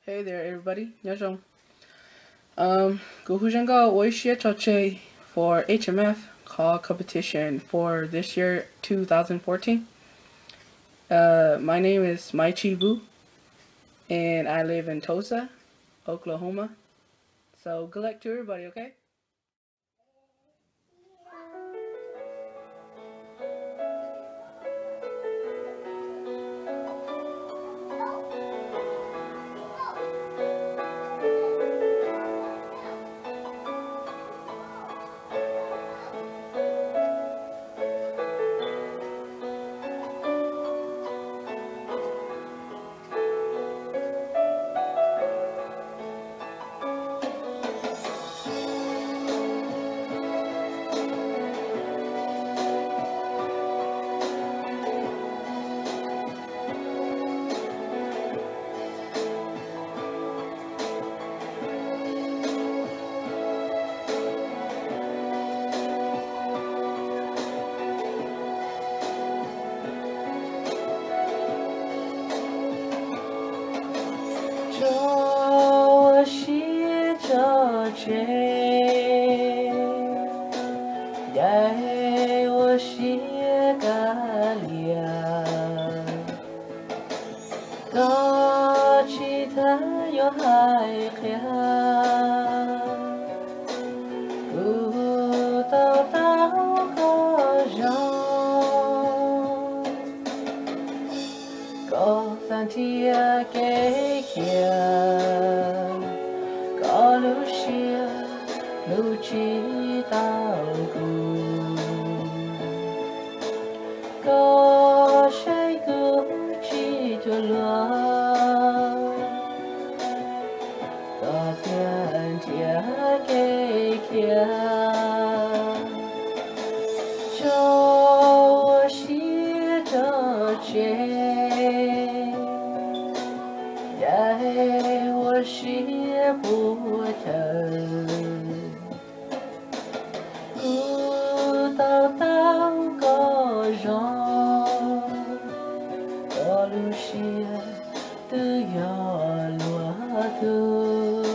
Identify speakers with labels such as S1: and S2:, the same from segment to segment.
S1: Hey there, everybody. Nhớ Tso Tseg for HMF call competition for this year 2014. My name is Mai Chee Vue, and I live in Tulsa, Oklahoma. So good luck to everybody, okay?
S2: Tso Tseg, dạy我是个脸，高起它有海天，不到个人，高山天给天。高路线路知道路，高山谷知道路，高天天给天，我是Tso Tseg，我是不疼，古道高人，高路线都要落土。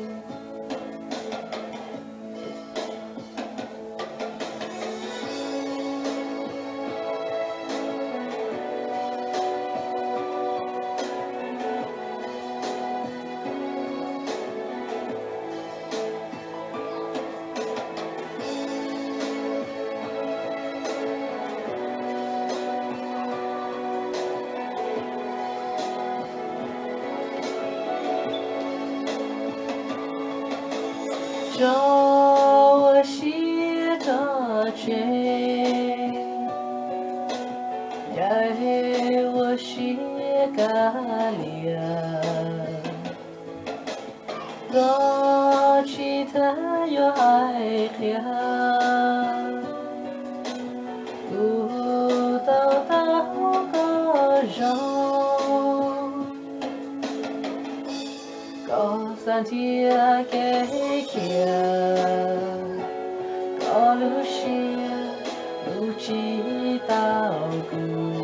S2: 我是Tso Tseg，我是个脸，高起它有海天，不到个人。高山天给天，高路线路知道路，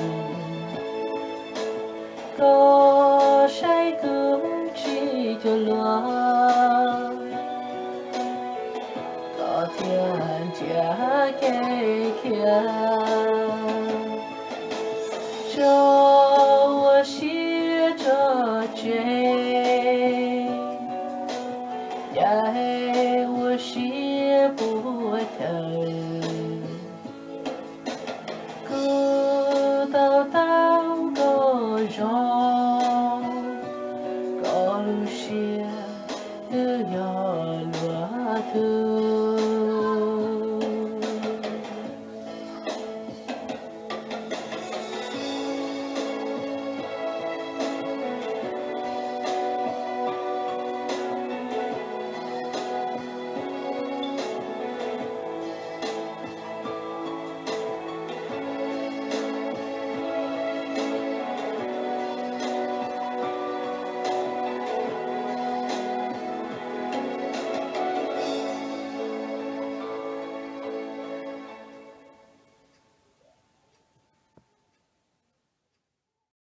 S2: 高山谷知道路，高天天给天，我是Tso Tseg。